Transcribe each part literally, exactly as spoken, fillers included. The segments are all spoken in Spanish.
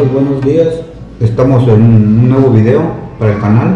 amigos, buenos días. Estamos en un nuevo video para el canal.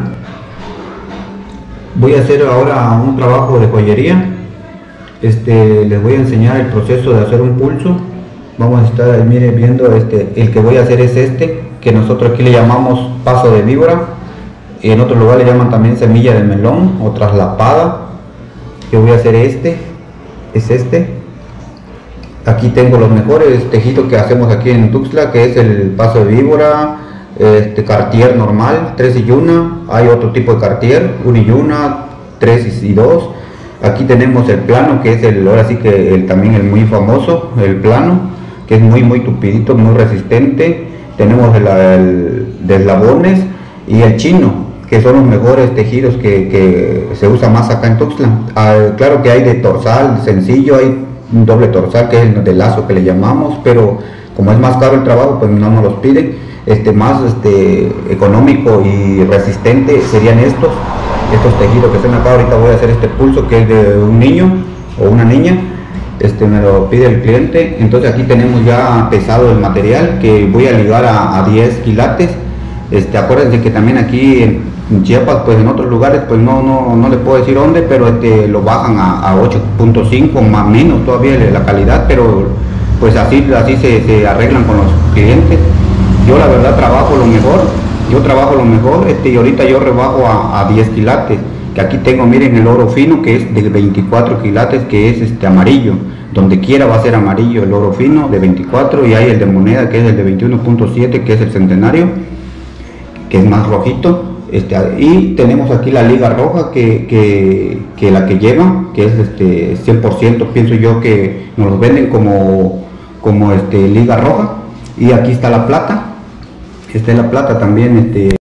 Voy a hacer ahora un trabajo de joyería. Este, les voy a enseñar el proceso de hacer un pulso. Vamos a estar ahí, mire, viendo este. El que voy a hacer es este, que nosotros aquí le llamamos paso de víbora. Y en otro lugar le llaman también semilla de melón o traslapada. Yo voy a hacer este, es este. Aquí tengo los mejores tejidos que hacemos aquí en Tuxtla, que es el paso de víbora, este Cartier normal, tres y una. Hay otro tipo de Cartier, uno y una, tres y dos. Aquí tenemos el plano, que es el, ahora sí que el, también el muy famoso, el plano, que es muy muy tupidito, muy resistente. Tenemos el, el de eslabones y el chino, que son los mejores tejidos que, que se usa más acá en Tuxtla. Ah, claro que hay de torsal, sencillo, hay un doble torsal, que es el de lazo que le llamamos, pero como es más caro el trabajo, pues no nos los piden. Este, más este, económico y resistente serían estos, estos tejidos que están acá. Ahorita voy a hacer este pulso, que es de un niño o una niña. Este, me lo pide el cliente. Entonces aquí tenemos ya pesado el material, que voy a ligar a, a diez quilates. Este, acuérdense que también aquí en En Chiapas, pues en otros lugares, pues no, no, no les puedo decir dónde, pero este, lo bajan a, a ocho punto cinco, más menos todavía la calidad, pero pues así, así se, se arreglan con los clientes. Yo la verdad trabajo lo mejor, yo trabajo lo mejor, este, y ahorita yo rebajo a, a diez quilates, que aquí tengo, miren, el oro fino, que es de veinticuatro quilates, que es este amarillo, donde quiera va a ser amarillo el oro fino de veinticuatro, y hay el de moneda, que es el de veintiuno punto siete, que es el centenario, que es más rojito. Este, y tenemos aquí la liga roja, que, que, que la que lleva, que es este cien por ciento, pienso yo que nos lo venden como, como este, liga roja. Y aquí está la plata, esta es la plata también. Este,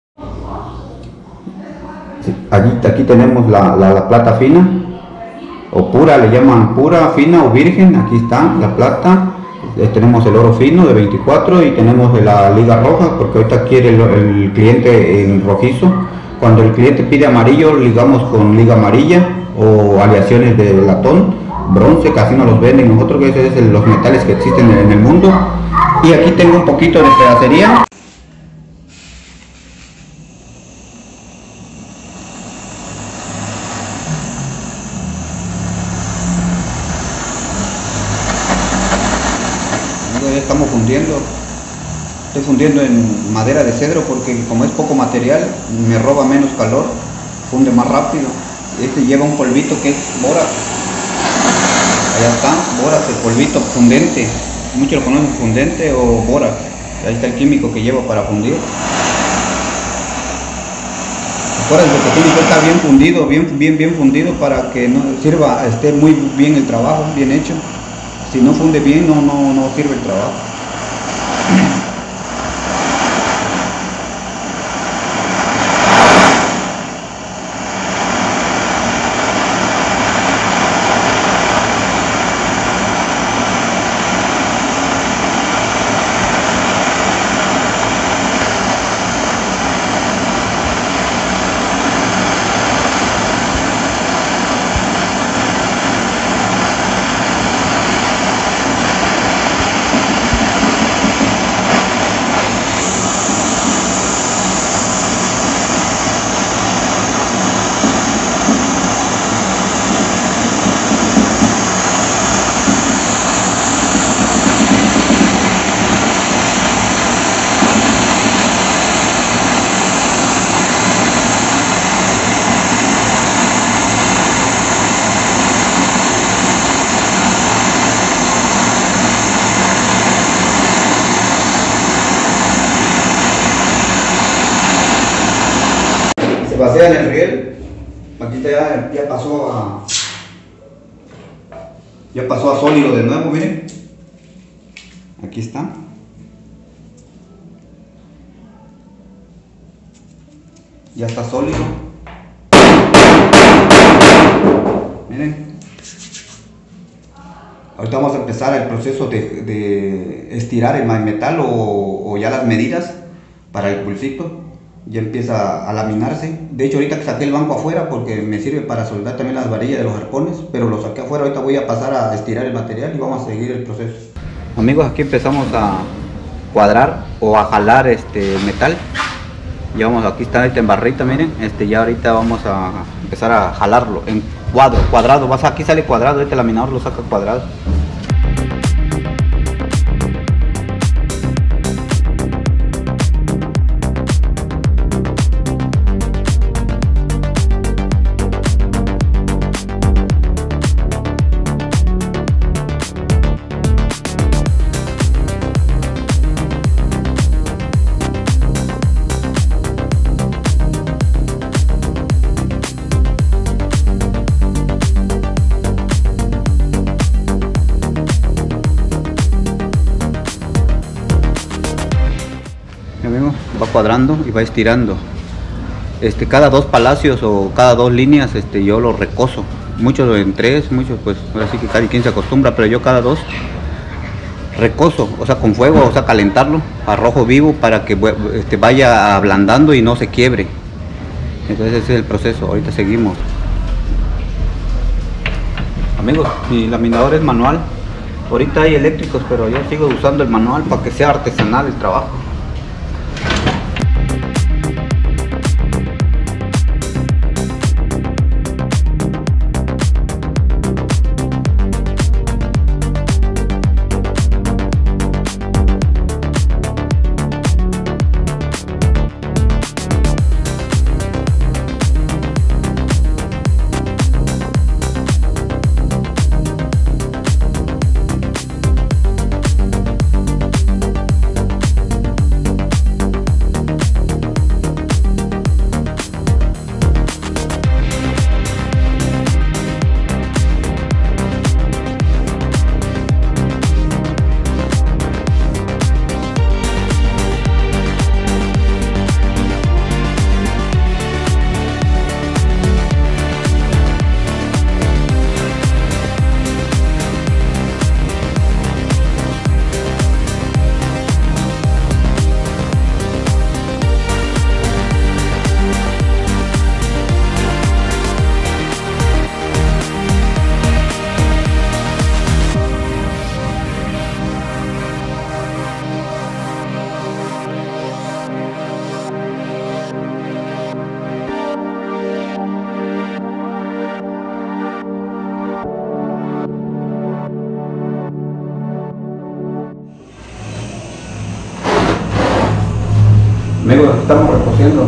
aquí, aquí tenemos la, la, la plata fina, o pura, le llaman pura, fina o virgen. Aquí está la plata. Eh, tenemos el oro fino de veinticuatro y tenemos la liga roja, porque ahorita quiere el, el cliente en rojizo. Cuando el cliente pide amarillo, ligamos con liga amarilla o aleaciones de latón, bronce, casi no los venden nosotros, que esos son los metales que existen en el mundo. Y aquí tengo un poquito de pedacería. Ya estamos fundiendo, estoy fundiendo en madera de cedro, porque como es poco material me roba menos calor, funde más rápido. Este lleva un polvito que es bórax, allá está, bórax, el polvito fundente, muchos lo conocen, fundente o bórax. Ahí está el químico que lleva para fundir. Acuérdense que tiene que estar bien fundido, bien, bien, bien fundido, para que no sirva, esté muy bien el trabajo, bien hecho. Si no funde bien, no, no, no sirve el trabajo. Se vacía en el riel. Aquí ya, ya pasó a ya pasó a sólido de nuevo, miren. Aquí está. Ya está sólido. Miren. Ahorita vamos a empezar el proceso de, de estirar el metal o, o ya las medidas para el pulsito. Ya empieza a laminarse. De hecho, ahorita que saqué el banco afuera, porque me sirve para soldar también las varillas de los arpones, pero lo saqué afuera. Ahorita voy a pasar a estirar el material y vamos a seguir el proceso. Amigos, aquí empezamos a, cuadrar o a jalar este metal. Ya vamos, aquí está ahorita en barrita, miren, este ya ahorita vamos a empezar a jalarlo en cuadro, cuadrado, vas aquí sale cuadrado, este laminador lo saca cuadrado. Va cuadrando y va estirando. Este, cada dos palacios o cada dos líneas este, yo lo recoso. Muchos en tres, muchos pues ahora sí que cada quien se acostumbra, pero yo cada dos recoso, o sea con fuego, o sea calentarlo a rojo vivo para que este, vaya ablandando y no se quiebre. Entonces ese es el proceso, ahorita seguimos. Amigos, mi laminador es manual. Ahorita hay eléctricos, pero yo sigo usando el manual para que sea artesanal el trabajo. Amigos, estamos recociendo.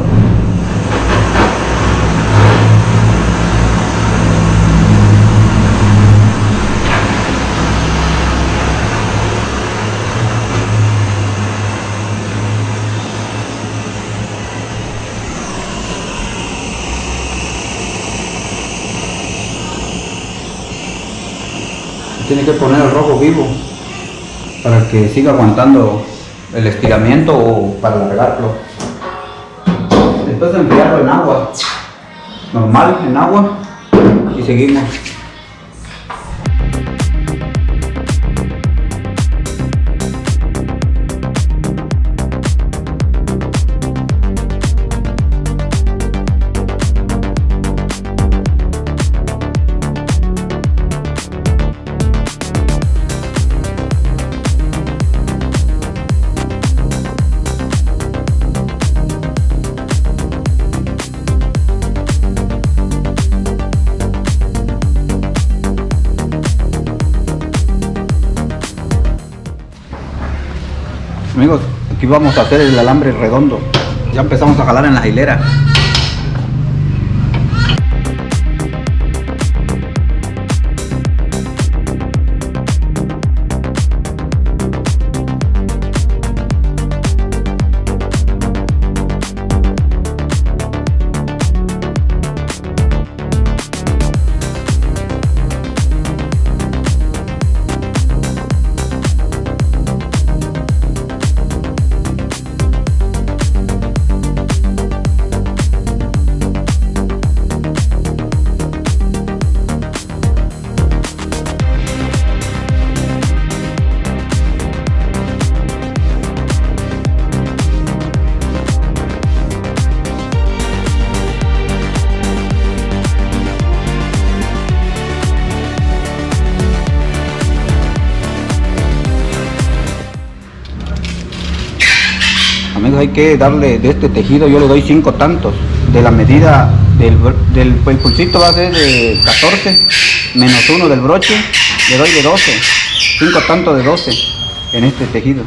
Tiene que poner el rojo vivo para que siga aguantando el estiramiento o para alargarlo. Después de enfriarlo en agua normal, en agua, y seguimos. Amigos, aquí vamos a hacer el alambre redondo. Ya empezamos a jalar en la hilera. Amigos, hay que darle de este tejido, yo le doy cinco tantos. De la medida del, del el pulsito va a ser de catorce menos uno del broche, le doy de doce, cinco tantos de doce en este tejido.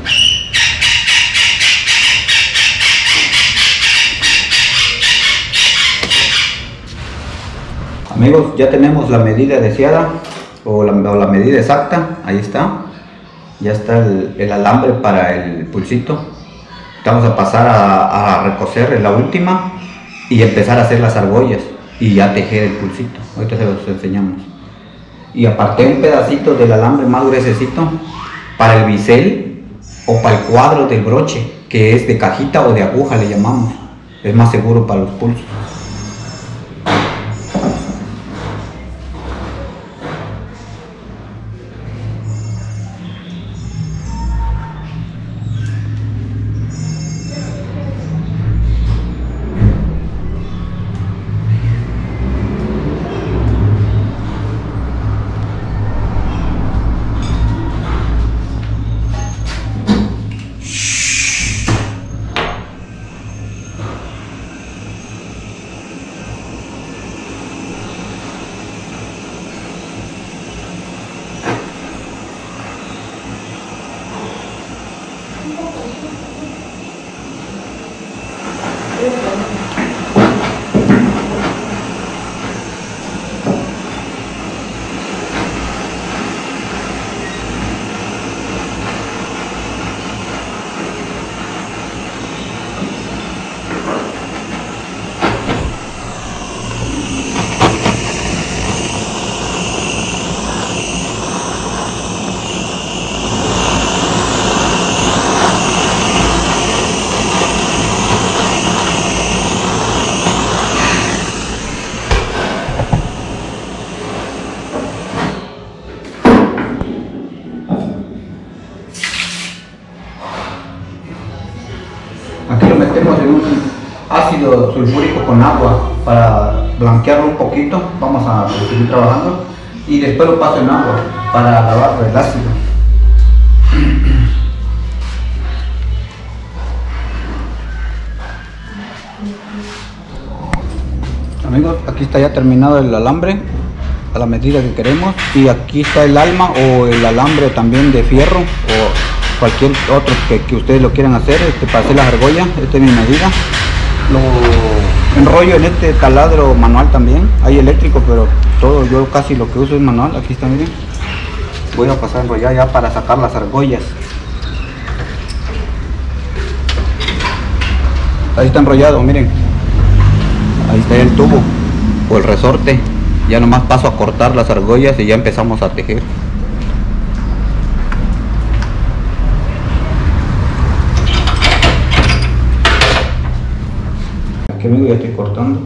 Amigos, ya tenemos la medida deseada o la, o la medida exacta, ahí está. Ya está el, el alambre para el pulsito. Vamos a pasar a, a recoser la última y empezar a hacer las argollas y ya tejer el pulsito. Ahorita se los enseñamos. Y aparté un pedacito del alambre más gruesecito para el bisel o para el cuadro del broche, que es de cajita o de aguja, le llamamos. Es más seguro para los pulsos. Aquí lo metemos en un ácido sulfúrico con agua para blanquearlo un poquito. Vamos a seguir trabajando y después lo paso en agua para lavar el ácido. Amigos, aquí está ya terminado el alambre a la medida que queremos, y aquí está el alma o el alambre también de fierro o cualquier otro que, que ustedes lo quieran hacer, este, para hacer las argollas. Esta es mi medida. Lo enrollo en este taladro manual también, hay eléctrico, pero todo yo casi lo que uso es manual. Aquí está, miren. Voy a pasar a enrollar ya para sacar las argollas. Ahí está enrollado, miren. Ahí está el tubo o el resorte. Ya nomás paso a cortar las argollas y ya empezamos a tejer. Aquí, amigo, ya estoy cortando.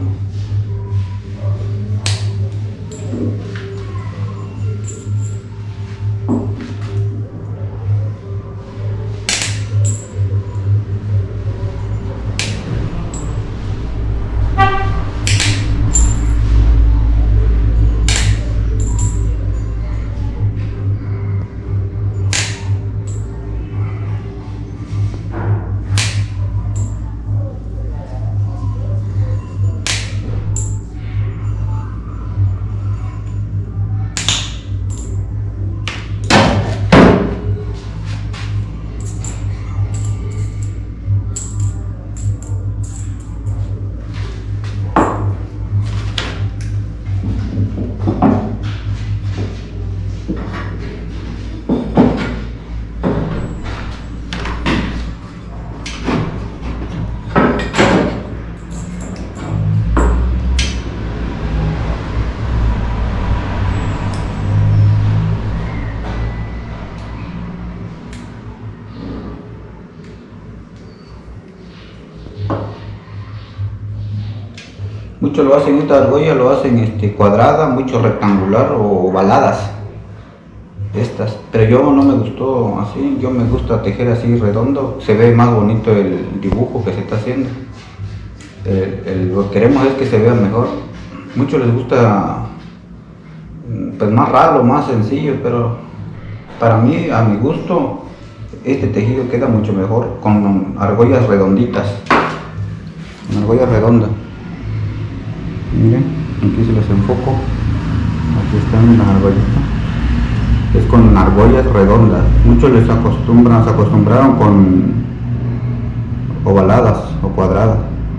Muchos lo hacen, esta argolla lo hacen este, cuadrada, mucho rectangular o ovaladas, estas, pero yo no me gustó así. Yo me gusta tejer así redondo, se ve más bonito el dibujo que se está haciendo. El, el, lo que queremos es que se vea mejor. Muchos les gusta pues más raro, más sencillo, pero para mí, a mi gusto, este tejido queda mucho mejor con argollas redonditas, con argollas redondas. Miren, aquí se los enfoco, aquí están las argollitas, es con argollas redondas. Muchos les acostumbran, se acostumbraron con ovaladas o cuadradas.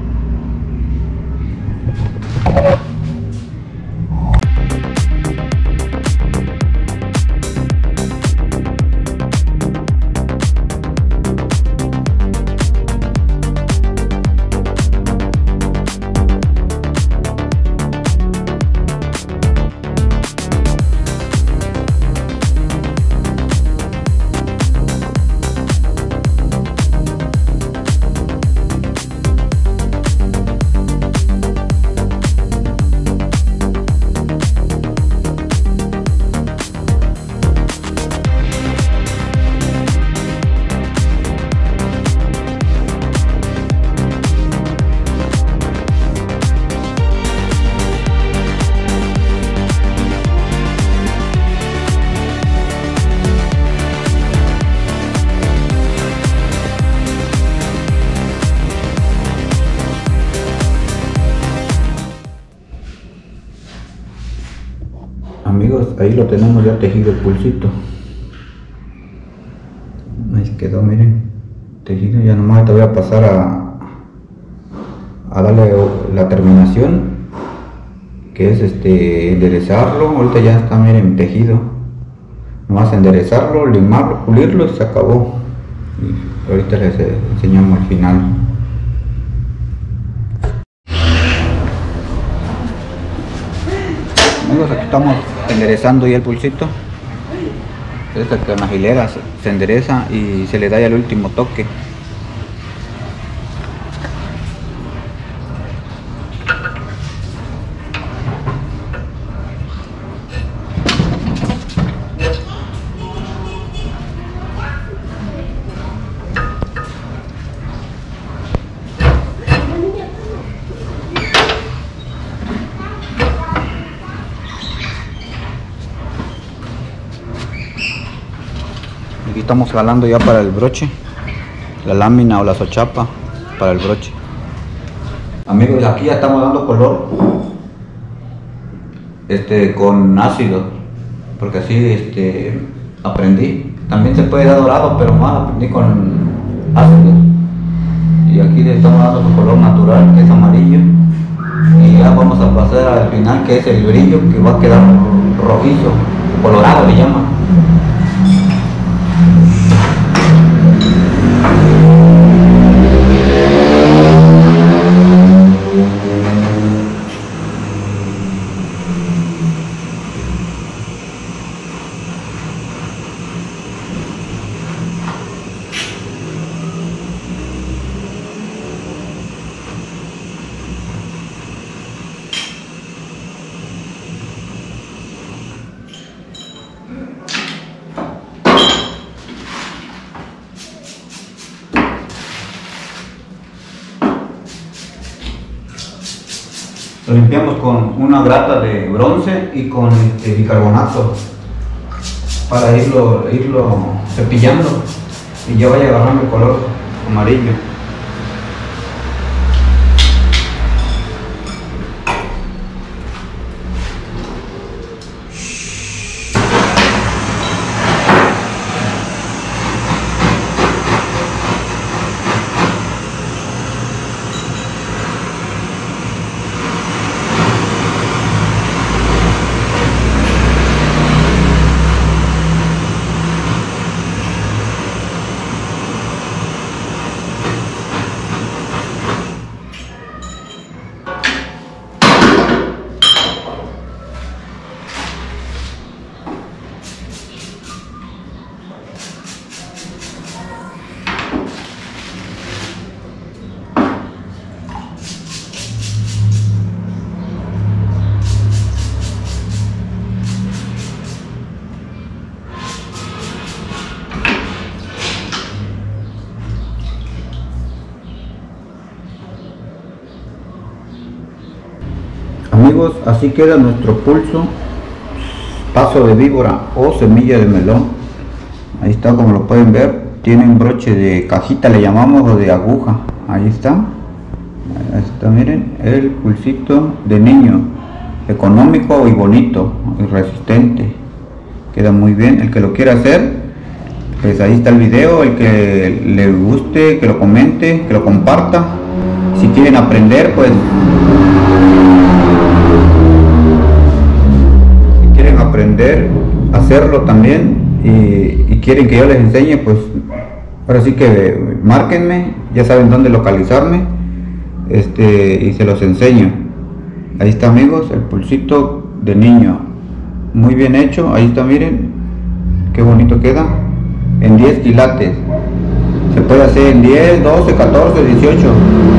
Amigos, ahí lo tenemos ya tejido el pulsito. Ahí quedó, miren, tejido. Ya nomás te voy a pasar a, a darle la terminación, que es este enderezarlo. Ahorita ya está, miren, tejido. Nomás enderezarlo, limarlo, pulirlo y se acabó. Y ahorita les enseñamos al final. Amigos, aquí estamos enderezando ya el pulsito. Esta con las hileras se endereza y se le da ya el último toque. Aquí estamos jalando ya para el broche, la lámina o la sochapa para el broche. Amigos, aquí ya estamos dando color este con ácido, porque así este aprendí. También se puede dar dorado, pero más aprendí con ácido. Y aquí le estamos dando su color natural, que es amarillo, y ya vamos a pasar al final, que es el brillo, que va a quedar rojizo, colorado le llaman. Lo limpiamos con una grata de bronce y con este bicarbonato para irlo, irlo cepillando y ya vaya agarrando el color amarillo. Amigos, así queda nuestro pulso, paso de víbora o semilla de melón. Ahí está, como lo pueden ver, tiene un broche de cajita, le llamamos, o de aguja. Ahí está, ahí está, miren, el pulsito de niño, económico y bonito y resistente, queda muy bien. El que lo quiera hacer, pues ahí está el video. El que le guste, que lo comente, que lo comparta. Si quieren aprender, pues si quieren aprender a hacerlo también y, y quieren que yo les enseñe, pues ahora sí que márquenme, ya saben dónde localizarme, este y se los enseño. Ahí está, amigos, el pulsito de niño, muy bien hecho. Ahí está, miren qué bonito queda, en diez quilates. Se puede hacer en diez, doce, catorce, dieciocho.